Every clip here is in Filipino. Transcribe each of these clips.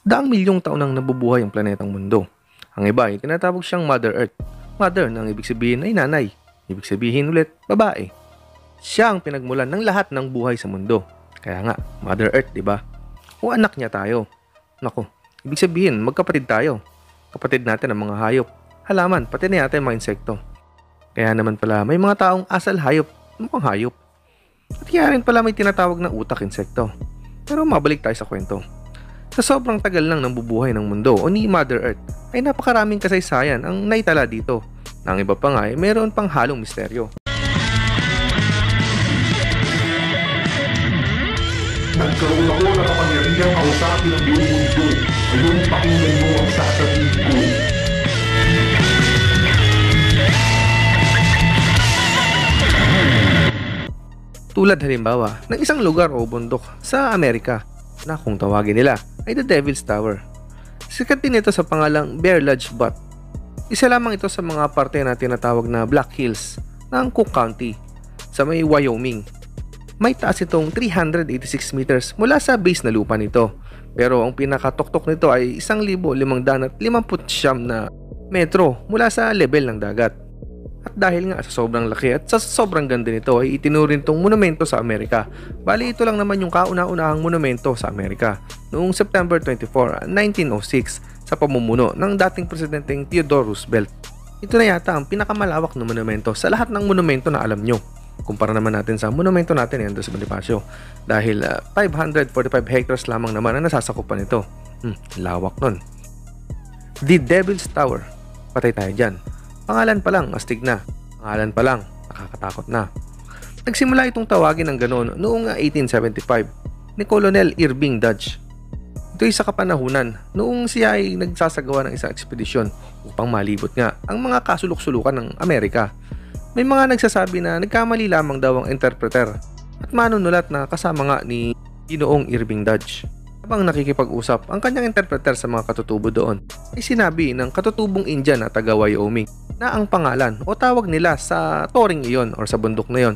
Daang milyong taon nang nabubuhay ang planetang mundo. Ang iba ay tinatawag siyang Mother Earth. Mother na ang ibig sabihin ay nanay. Ibig sabihin ulit, babae. Siya ang pinagmulan ng lahat ng buhay sa mundo. Kaya nga, Mother Earth, di ba? O anak niya tayo. Nako, ibig sabihin, magkapatid tayo. Kapatid natin ang mga hayop, halaman, pati na yata yung mga insekto. Kaya naman pala, may mga taong asal hayop, mukhang hayop. At kaya rin pala may tinatawag na utak insekto. Pero mabalik tayo sa kwento. Sa sobrang tagal lang ng bubuhay ng mundo o ni Mother Earth, ay napakaraming kasaysayan ang naitala dito. Nang iba pa nga ay mayroon pang halong misteryo. Nagkaroon ako ng kapangyarihang kausapin ang buong mundo. Ngayon pakinggan mo ang sasabihin ko. Tulad halimbawa ng isang lugar o bundok sa Amerika na kung tawagin nila ay the Devil's Tower. Sikat din ito sa pangalang Bear Lodge Butte. Isa lamang ito sa mga parte na tinatawag na Black Hills ng Cook County sa may Wyoming. May taas itong 386 meters mula sa base na lupa nito. Pero ang pinakatuktok nito ay 1,559 na metro mula sa level ng dagat. At dahil nga sa sobrang laki at sa sobrang ganda nito ay itinuring itong monumento sa Amerika. Bali ito lang naman yung kauna-unahang monumento sa Amerika noong September 24, 1906 sa pamumuno ng dating presidenteng Theodore Roosevelt. Ito na yata ang pinakamalawak na monumento sa lahat ng monumento na alam nyo. Kumpara naman natin sa monumento natin yan sa Bonifacio dahil 545 hectares lamang naman ang nasasakupan nito. Lawak nun. The Devil's Tower. Patay tayo dyan. Pangalan pa lang, astig na. Pangalan pa lang, nakakatakot na. Nagsimula itong tawagin ng ganoon noong 1875 ni Colonel Irving Dodge. Ito ay sa kapanahunan noong siya ay nagsasagawa ng isang ekspedisyon upang malibot nga ang mga kasulok-sulukan ng Amerika. May mga nagsasabi na nagkamali lamang daw ang interpreter at manunulat na kasama nga ni Ginoong Irving Dodge. Habang nakikipag-usap ang kanyang interpreter sa mga katutubo doon, ay sinabi ng katutubong Indian na taga Wyoming na ang pangalan o tawag nila sa toring iyon o sa bundok na iyon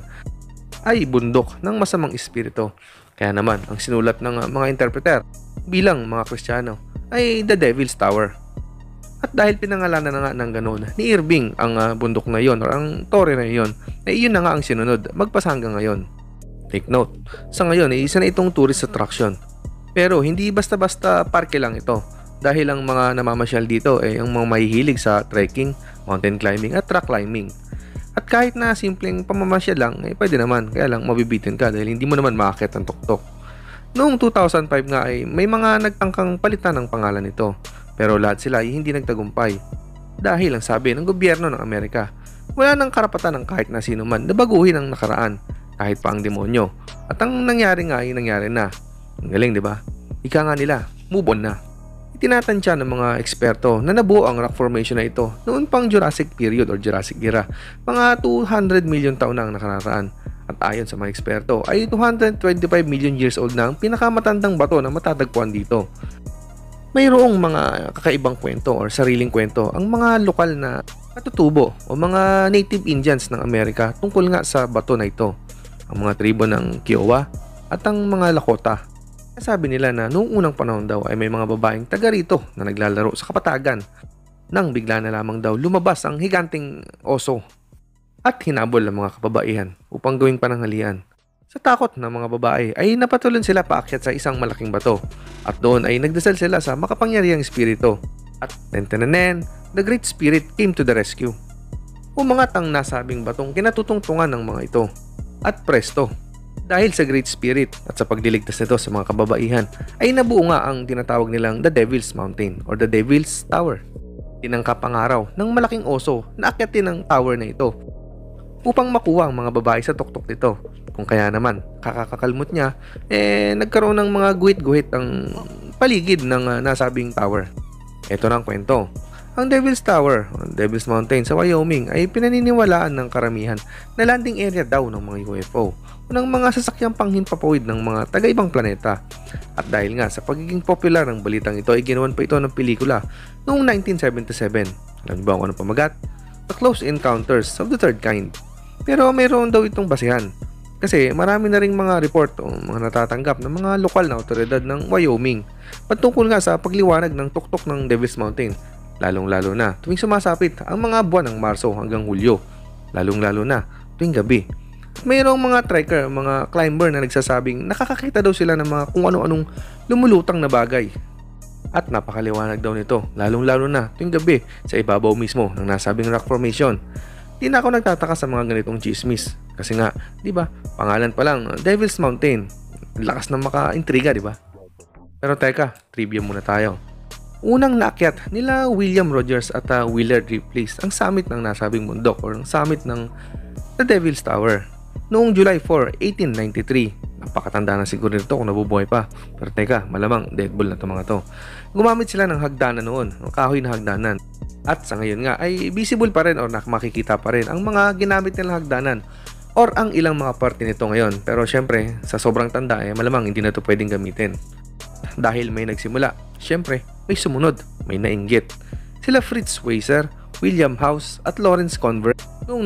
ay bundok ng masamang espiritu. Kaya naman, ang sinulat ng mga interpreter bilang mga Kristiyano ay The Devil's Tower. At dahil pinangalanan na nga ng ganoon ni Irving ang bundok na iyon o ang tore na iyon, ay iyon na nga ang sinunod magpasa hanggang ngayon. Take note, sa ngayon ay isa na itong tourist attraction. Pero hindi basta-basta parke lang ito dahil ang mga namamasyal dito ay ang mga mahihilig sa trekking, mountain climbing at rock climbing. At kahit na simpleng pamamasyal lang, ay pwede naman, kaya lang mabibitin ka dahil hindi mo naman makakit ang tuktok. Noong 2005 nga ay may mga nagtangkang palitan ng pangalan nito, pero lahat sila ay hindi nagtagumpay. Dahil ang sabi ng gobyerno ng Amerika, wala nang karapatan ng kahit na sino man na baguhin ang nakaraan, kahit pa ang demonyo. At ang nangyari nga ay nangyari na. Ang galing, di ba? Ika nga nila, move on na. Itinatansya ng mga eksperto na nabuo ang rock formation na ito noon pang Jurassic period or Jurassic era, mga 200 million taon na ang nakararaan. At ayon sa mga eksperto ay 225 million years old na ang pinakamatandang bato na matatagpuan dito. Mayroong mga kakaibang kwento or sariling kwento ang mga lokal na katutubo o mga native Indians ng Amerika tungkol nga sa bato na ito. Ang mga tribo ng Kiowa at ang mga Lakota. Sabi nila na noong unang panahon daw ay may mga babaeng taga rito na naglalaro sa kapatagan nang bigla na lamang daw lumabas ang higanting oso at hinabol ang mga kababaihan upang gawing pananghalian. Sa takot ng mga babae ay napatuloy sila paakyat sa isang malaking bato at doon ay nagdasal sila sa makapangyarihang espiritu at tentananen, the Great Spirit came to the rescue. Umangat ang nasabing batong kinatutungtungan ng mga ito at presto. Dahil sa Great Spirit at sa pagliligtas nito sa mga kababaihan ay nabuo nga ang tinatawag nilang The Devil's Mountain or The Devil's Tower. Tinangkap ang araw ng malaking oso na akyatin ang tower na ito upang makuha ang mga babae sa tuktok nito. Kung kaya naman kakakakalmot niya, nagkaroon ng mga guhit-guhit ang paligid ng nasabing tower. Ito na ang kwento. Ang Devil's Tower, o Devil's Mountain sa Wyoming ay pinaniniwalaan ng karamihan na landing area daw ng mga UFO o ng mga sasakyang panghimpapawid ng mga taga-ibang planeta. At dahil nga sa pagiging popular ng balitang ito ay ginawan pa ito ng pelikula noong 1977. Alam niyo ba kung anong pamagat? The Close Encounters of the Third Kind. Pero mayroon daw itong basehan. Kasi marami na ring mga report o mga natatanggap ng mga lokal na otoridad ng Wyoming patungkol nga sa pagliwanag ng tuktok ng Devil's Mountain, lalong-lalo na tuwing sumasapit ang mga buwan ng Marso hanggang Hulyo, lalong-lalo na tuwing gabi. At mayroong mga trekker, mga climber na nagsasabing nakakakita daw sila ng mga kung ano-anong lumulutang na bagay. At napakaliwanag daw nito, lalong-lalo na tuwing gabi sa ibabaw mismo ng nasabing rock formation. Di na ako nagtataka sa mga ganitong chismis. Kasi nga, di ba, pangalan pa lang, Devil's Mountain. Lakas na maka-intriga, di ba? Pero teka, trivia muna tayo. Unang naakyat nila William Rogers at Willard Ripley ang summit ng nasabing bundok or ang summit ng The Devil's Tower noong July 4, 1893. Napakatanda na siguro nito kung nabubuhay pa. Pero teka, malamang deadball na ito mga to. Gumamit sila ng hagdanan noon, ng kahoy na hagdanan. At sa ngayon nga ay visible pa rin o makikita pa rin ang mga ginamit nilang hagdanan or ang ilang mga parte nito ngayon. Pero syempre, sa sobrang tanda malamang hindi na ito pwedeng gamitin. Dahil may nagsimula, syempre, may sumunod, may nainggit. Sila Fritz Weiser, William House at Lawrence Convert noong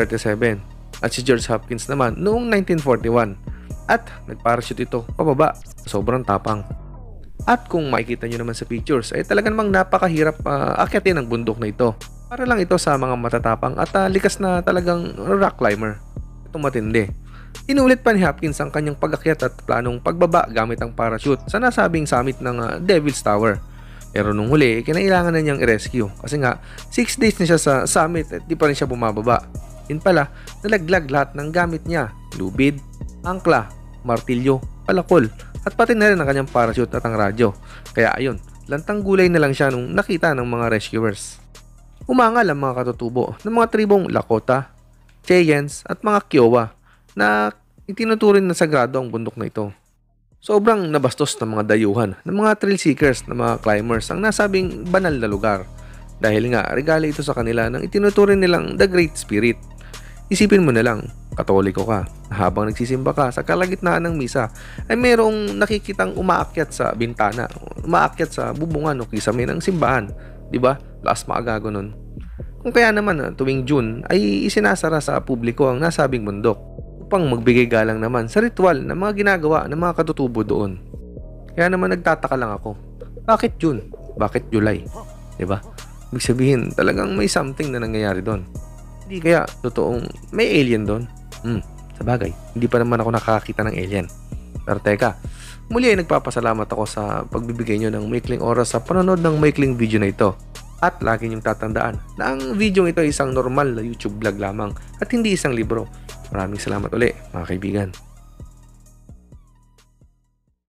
1937 at si George Hopkins naman noong 1941 at nagparachute ito pababa. Sobrang tapang. At kung makikita nyo naman sa pictures ay talagang namang napakahirap akyatin ang bundok na ito. Para lang ito sa mga matatapang at likas na talagang rock climber. Ito matindi. Inulit pa ni Hopkins ang kanyang pag-akyat at planong pagbaba gamit ang parachute sa nasabing summit ng Devil's Tower. Pero nung huli, kinailangan na niyang i-rescue kasi nga 6 days na siya sa summit at di pa rin siya bumababa. Yun pala, nalaglag lahat ng gamit niya, lubid, angkla, martilyo, palakol, at pati na rin ang kanyang parachute at ang radyo. Kaya ayun, lantang gulay na lang siya nung nakita ng mga rescuers. Umangal ang mga katutubo ng mga tribong Lakota, Cheyennes at mga Kiowa na itinuturing na sagrado ang bundok na ito. Sobrang nabastos ng mga dayuhan ng mga thrill seekers na mga climbers ang nasabing banal na lugar. Dahil nga, regalo ito sa kanila ng itinuturing nilang The Great Spirit. Isipin mo na lang, Katoliko ka, habang nagsisimba ka sa kalagitnaan ng misa, ay merong nakikitang umaakyat sa bintana, umaakyat sa bubungan o kisame ng simbahan. Diba? Lakas maagago nun. Kung kaya naman tuwing June ay isinasara sa publiko ang nasabing bundok upang magbigay galang naman sa ritual na mga ginagawa ng mga katutubo doon. Kaya naman nagtataka lang ako, bakit June? Bakit July? Diba? Ibig sabihin, talagang may something na nangyayari doon. Hindi kaya totoong may alien doon? Sa bagay, hindi pa naman ako nakakakita ng alien. Pero teka, muli ay nagpapasalamat ako sa pagbibigay nyo ng maikling oras sa panonood ng maikling video na ito. At lagi nyong tatandaan na ang video ito ay isang normal na YouTube vlog lamang at hindi isang libro. Maraming salamat uli mga kaibigan.